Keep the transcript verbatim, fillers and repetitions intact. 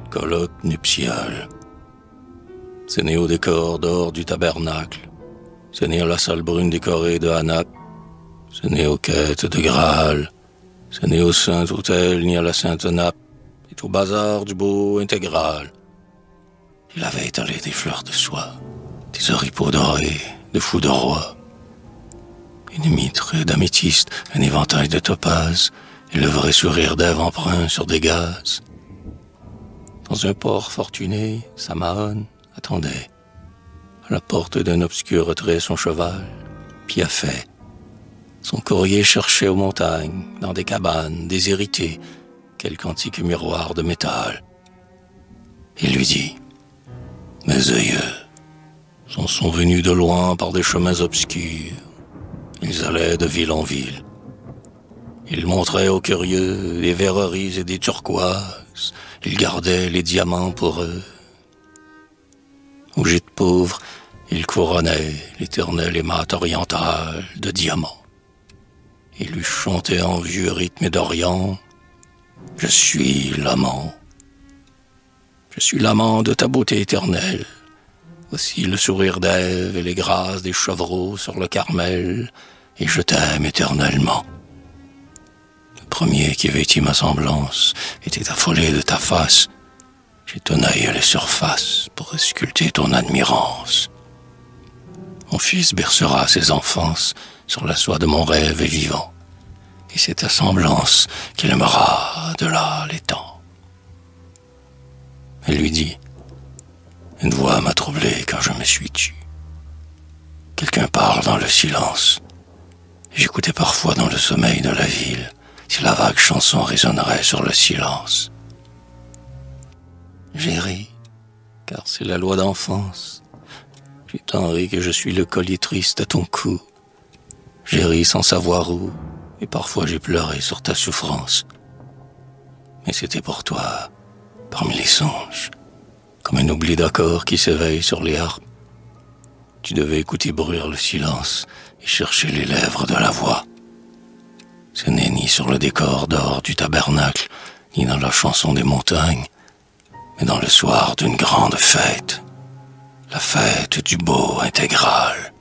colloque nuptial. C'est né au décor d'or du tabernacle. C'est né à la salle brune décorée de hanaps. C'est né aux quêtes de Graal. C'est né au saint hôtel ni à la sainte nappe. Et au bazar du beau intégral. Il avait étalé des fleurs de soie, des oripeaux dorés, de fous de roi. Une mitre d'améthyste, un éventail de topaz, et le vrai sourire d'Ève emprunt sur des gaz. Dans un port fortuné, sa Mahone attendait. À la porte d'un obscur retrait son cheval, piaffait. Son courrier cherchait aux montagnes, dans des cabanes déshéritées, quelque antique miroir de métal. Il lui dit: « Mes aïeux s'en sont venus de loin par des chemins obscurs. Ils allaient de ville en ville. Ils montraient aux curieux des verreries et des turquoises. Ils gardaient les diamants pour eux. Au gîte pauvre, ils couronnaient l'éternel émat oriental de diamants. Ils lui chantaient en vieux rythme d'Orient: « Je suis l'amant. Je suis l'amant de ta beauté éternelle. Voici le sourire d'Ève et les grâces des chevreaux sur le Carmel, et je t'aime éternellement. » Le premier qui vêtit ma semblance était affolé de ta face. J'ai ton œil à les surfaces pour sculpter ton admirance. Mon fils bercera ses enfances sur la soie de mon rêve et vivant, et c'est ta semblance qu'il aimera de là les temps. Elle lui dit: « Une voix m'a troublé quand je me suis tu. Quelqu'un parle dans le silence. J'écoutais parfois dans le sommeil de la ville si la vague chanson résonnerait sur le silence. J'ai ri, car c'est la loi d'enfance. J'ai tant ri que je suis le collier triste à ton cou. J'ai ri sans savoir où, et parfois j'ai pleuré sur ta souffrance. Mais c'était pour toi, parmi les songes, comme un oubli d'accords qui s'éveille sur les harpes. Tu devais écouter bruire le silence et chercher les lèvres de la voix. Ce n'est ni sur le décor d'or du tabernacle, ni dans la chanson des montagnes, mais dans le soir d'une grande fête, la fête du beau intégral.